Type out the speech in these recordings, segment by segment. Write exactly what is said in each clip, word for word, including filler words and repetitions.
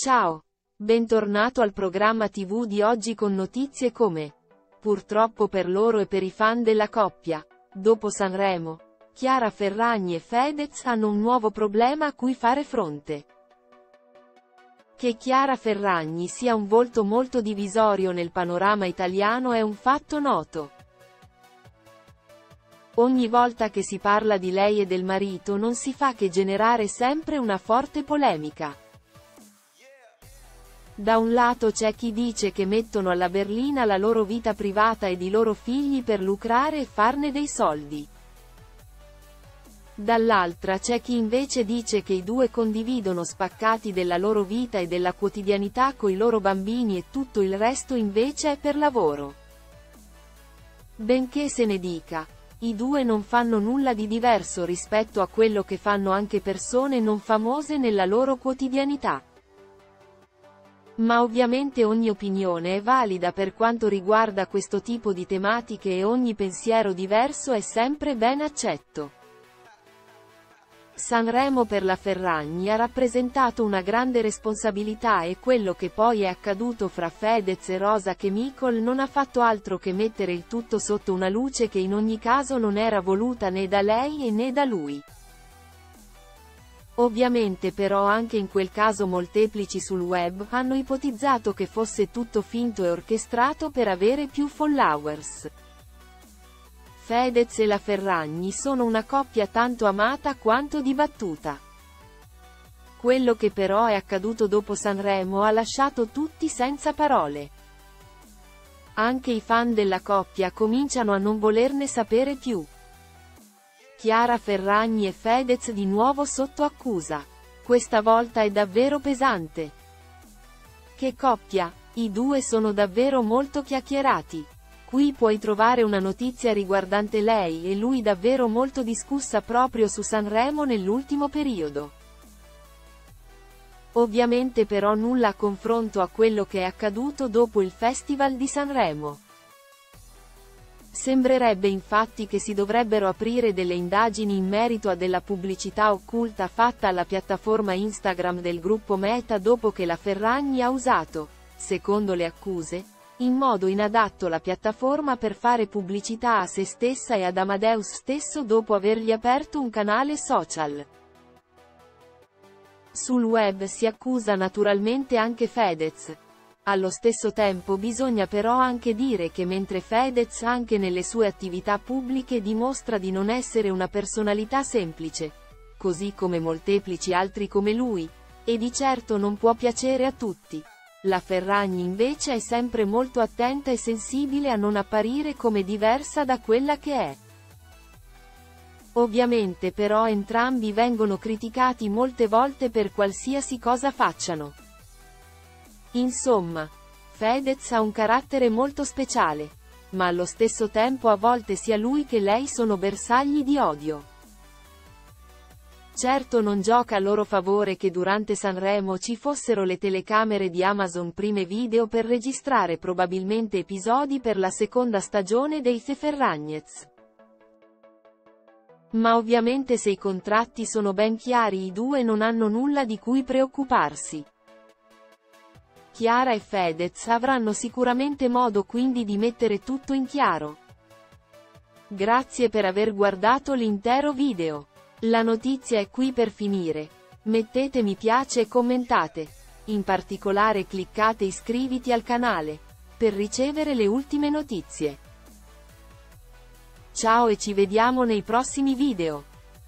Ciao! Bentornato al programma tivù di oggi con notizie come: purtroppo per loro e per i fan della coppia, dopo Sanremo, Chiara Ferragni e Fedez hanno un nuovo problema a cui fare fronte. Che Chiara Ferragni sia un volto molto divisorio nel panorama italiano è un fatto noto. Ogni volta che si parla di lei e del marito non si fa che generare sempre una forte polemica. Da un lato c'è chi dice che mettono alla berlina la loro vita privata ed i loro figli per lucrare e farne dei soldi. Dall'altra c'è chi invece dice che i due condividono spaccati della loro vita e della quotidianità coi loro bambini e tutto il resto invece è per lavoro. Benché se ne dica, i due non fanno nulla di diverso rispetto a quello che fanno anche persone non famose nella loro quotidianità. Ma ovviamente ogni opinione è valida per quanto riguarda questo tipo di tematiche e ogni pensiero diverso è sempre ben accetto. Sanremo per la Ferragni ha rappresentato una grande responsabilità e quello che poi è accaduto fra Fedez e Rosa Chemical non ha fatto altro che mettere il tutto sotto una luce che in ogni caso non era voluta né da lei e né da lui. Ovviamente però anche in quel caso molteplici sul web hanno ipotizzato che fosse tutto finto e orchestrato per avere più followers. Fedez e la Ferragni sono una coppia tanto amata quanto dibattuta. Quello che però è accaduto dopo Sanremo ha lasciato tutti senza parole. Anche i fan della coppia cominciano a non volerne sapere più. Chiara Ferragni e Fedez di nuovo sotto accusa. Questa volta è davvero pesante. Che coppia! I due sono davvero molto chiacchierati. Qui puoi trovare una notizia riguardante lei e lui davvero molto discussa proprio su Sanremo nell'ultimo periodo. Ovviamente però nulla a confronto a quello che è accaduto dopo il Festival di Sanremo. Sembrerebbe infatti che si dovrebbero aprire delle indagini in merito a della pubblicità occulta fatta alla piattaforma Instagram del gruppo Meta dopo che la Ferragni ha usato, secondo le accuse, in modo inadatto la piattaforma per fare pubblicità a se stessa e ad Amadeus stesso dopo avergli aperto un canale social. Sul web si accusa naturalmente anche Fedez. Allo stesso tempo bisogna però anche dire che mentre Fedez anche nelle sue attività pubbliche dimostra di non essere una personalità semplice, così come molteplici altri come lui, e di certo non può piacere a tutti, la Ferragni invece è sempre molto attenta e sensibile a non apparire come diversa da quella che è. Ovviamente però entrambi vengono criticati molte volte per qualsiasi cosa facciano. Insomma, Fedez ha un carattere molto speciale, ma allo stesso tempo a volte sia lui che lei sono bersagli di odio. Certo non gioca a loro favore che durante Sanremo ci fossero le telecamere di Amazon Prime Video per registrare probabilmente episodi per la seconda stagione dei The Ferragnez. Ma ovviamente se i contratti sono ben chiari i due non hanno nulla di cui preoccuparsi. Chiara e Fedez avranno sicuramente modo quindi di mettere tutto in chiaro. Grazie per aver guardato l'intero video. La notizia è qui per finire. Mettete mi piace e commentate. In particolare cliccate iscriviti al canale, per ricevere le ultime notizie. Ciao e ci vediamo nei prossimi video.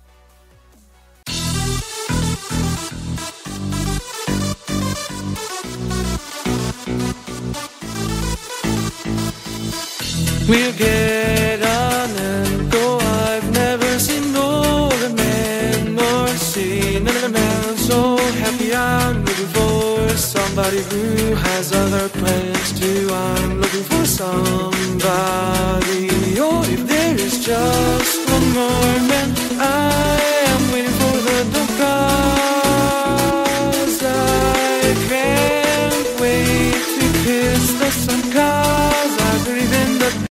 We'll get on and go. I've never seen no other man, nor seen another man so happy. I'm looking for somebody who has other plans too. I'm looking for somebody.